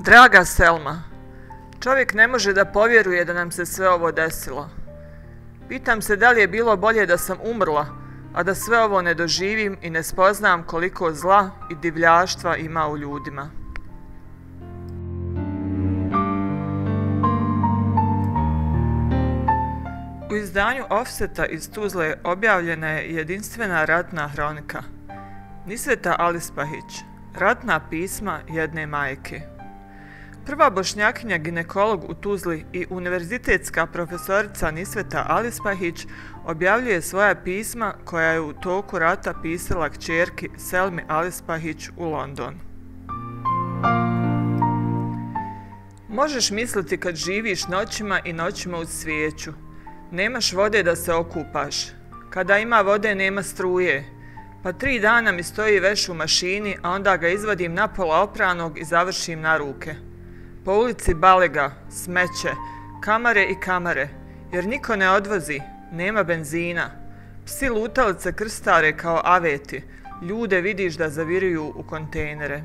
Draga Selma, čovjek ne može da povjeruje da nam se sve ovo desilo. Pitam se da li je bilo bolje da sam umrla, a da sve ovo ne doživim i ne spoznam koliko zla i divljaštva ima u ljudima. U izdanju Offseta iz Tuzle objavljena je jedinstvena ratna hronika Nisveta Alispahić, ratna pisma jedne majke. Prva bošnjakinja ginekolog u Tuzli i univerzitetska profesorica Nisveta Alispahić objavljuje svoja pisma koja je u toku rata pisala kćerki Selmi Alispahić u Londonu. Možeš misliti kad živiš noćima i noćima uz svijeću. Nemaš vode da se okupaš. Kada ima vode nema struje. Pa 3 dana mi stoji veš u mašini, a onda ga izvadim napola opranog i završim na ruke. Po ulici balega, smeće, kamare i kamare, jer niko ne odvozi, nema benzina. Psi lutalice krstare kao aveti, ljude vidiš da zaviruju u kontejnere.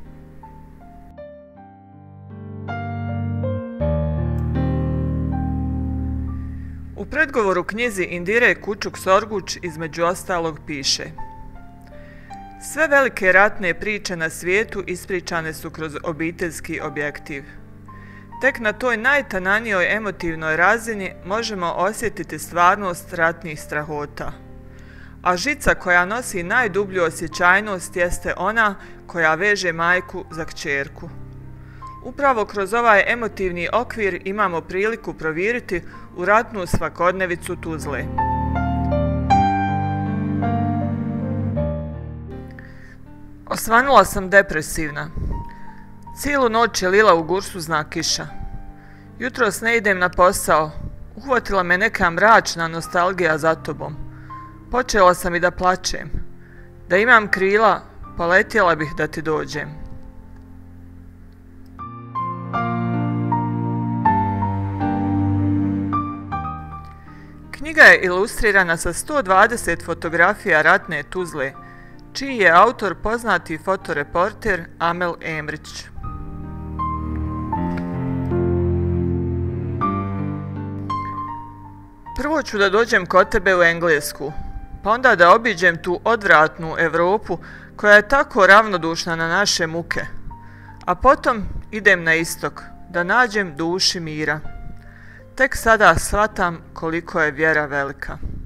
U predgovoru knjizi Indire Kučuk-Sorguč između ostalog piše: sve velike ratne priče na svijetu ispričane su kroz obiteljski objektiv. Tek na toj najtananijoj emotivnoj razini možemo osjetiti stvarnost ratnih strahota. A žica koja nosi najdublju osjećajnost jeste ona koja veže majku za kćerku. Upravo kroz ovaj emotivni okvir imamo priliku proviriti u ratnu svakodnevicu Tuzle. Osvanula sam depresivna. Cijelu noć je lila u gursuzna kiša. Jutros ne idem na posao. Uhvatila me neka mračna nostalgija za tobom. Počela sam i da plačem. Da imam krila, poletjela bih da ti dođem. Knjiga je ilustrirana sa 120 fotografija ratne Tuzle, čiji je autor poznati fotoreporter Amel Emrić. Prvo ću da dođem kod tebe u Englesku, pa onda da obiđem tu odvratnu Europu koja je tako ravnodušna na naše muke, a potom idem na istok, da nađem duši mira. Tek sada shvatam koliko je vjera velika.